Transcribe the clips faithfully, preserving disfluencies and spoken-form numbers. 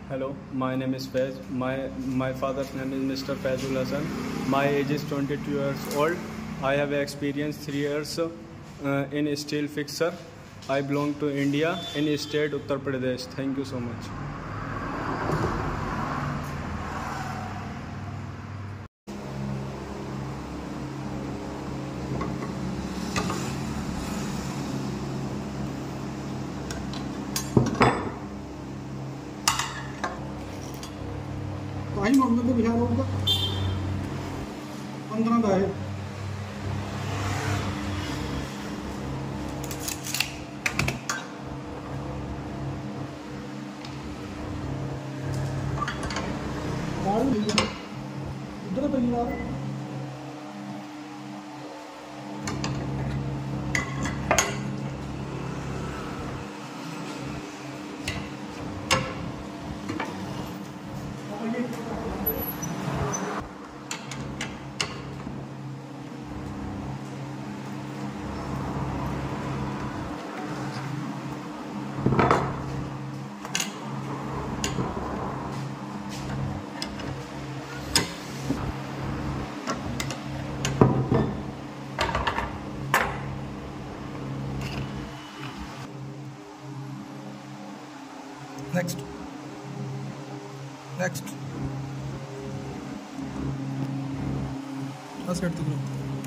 Hello, my name is Faiz. My my father's name is Mister Faizul Hassan. My age is twenty-two years old. I have experience three years uh, in steel fixer. I belong to India in state Uttar Pradesh. Thank you so much. Time हमने तो बिहार होगा पंद्रह का है। इधर पहली बार Next. Next. Let's get the group.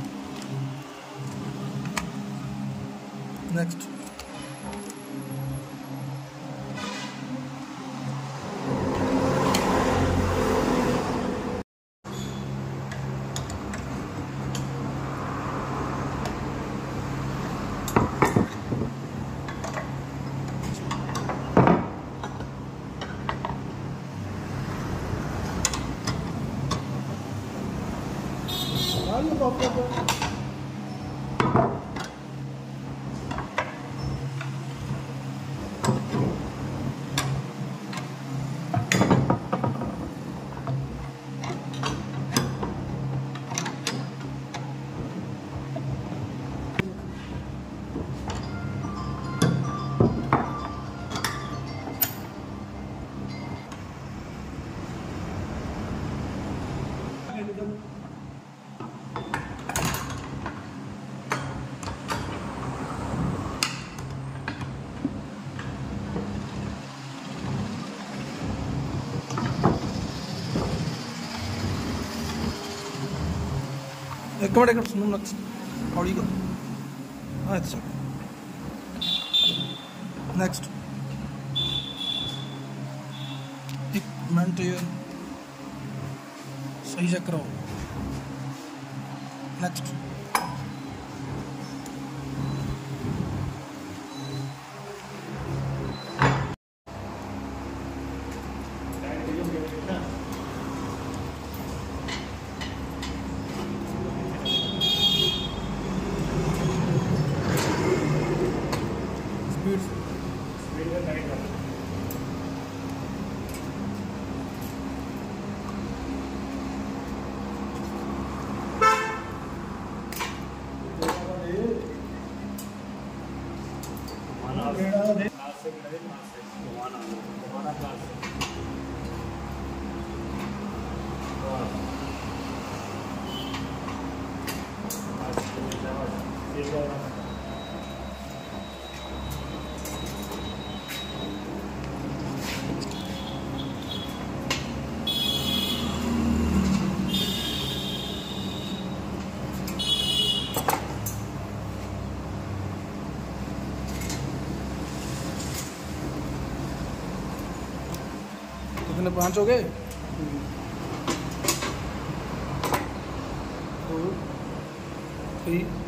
Next. ये बात कर एक मिनट एक मिनट सुनो नेक्स्ट हौली को हाँ अच्छा नेक्स्ट एक मिनट ये सही चेक करो नेक्स्ट कितने पाँच हो गए दो तीन